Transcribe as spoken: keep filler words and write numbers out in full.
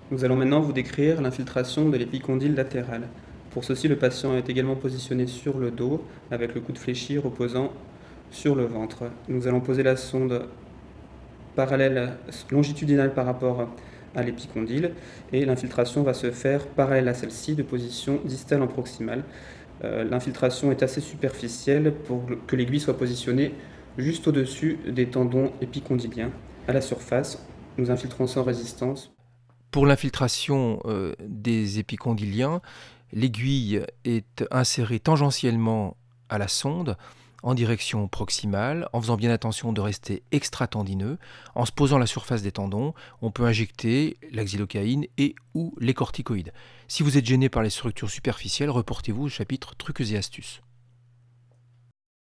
Nous allons maintenant vous décrire l'infiltration de l'épicondyle latéral. Pour ceci, le patient est également positionné sur le dos, avec le coude fléchi reposant sur le ventre. Nous allons poser la sonde parallèle, longitudinale par rapport à l'épicondyle, et l'infiltration va se faire parallèle à celle-ci, de position distale en proximale. Euh, l'infiltration est assez superficielle pour que l'aiguille soit positionnée juste au-dessus des tendons épicondyliens. À la surface, nous infiltrons sans résistance. Pour l'infiltration euh, des épicondyliens, l'aiguille est insérée tangentiellement à la sonde en direction proximale, en faisant bien attention de rester extra-tendineux. En se posant à la surface des tendons, on peut injecter la xylocaïne et ou les corticoïdes. Si vous êtes gêné par les structures superficielles, reportez-vous au chapitre trucs et astuces.